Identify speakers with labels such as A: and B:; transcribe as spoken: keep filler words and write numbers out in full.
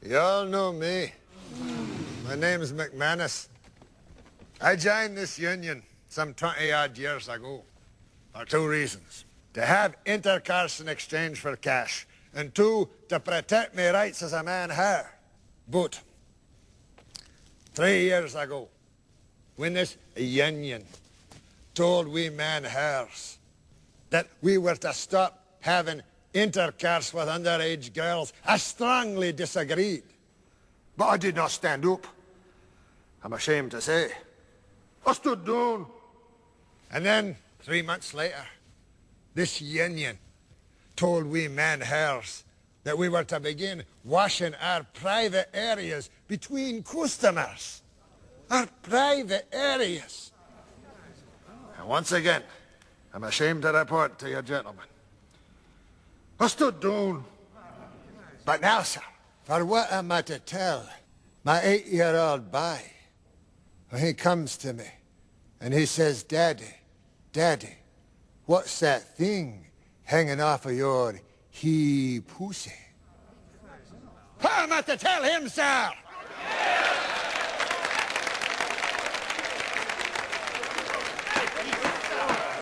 A: You all know me. My name's McManus. I joined this union some twenty-odd years ago for two reasons. To have intercourse in exchange for cash, and two, to protect my rights as a man here. But three years ago, when this union told we men hares that we were to stop having intercourse with underage girls, I strongly disagreed. But I did not stand up. I'm ashamed to say. I stood down. And then, three months later, this union told we men hares that we were to begin washing our private areas between customers. Our private areas. And once again, I'm ashamed to report to you gentlemen, I stood down. But now, sir, for what am I to tell my eight-year-old boy when he comes to me and he says, Daddy, Daddy, what's that thing hanging off of your he pussy? What am I to tell him, sir?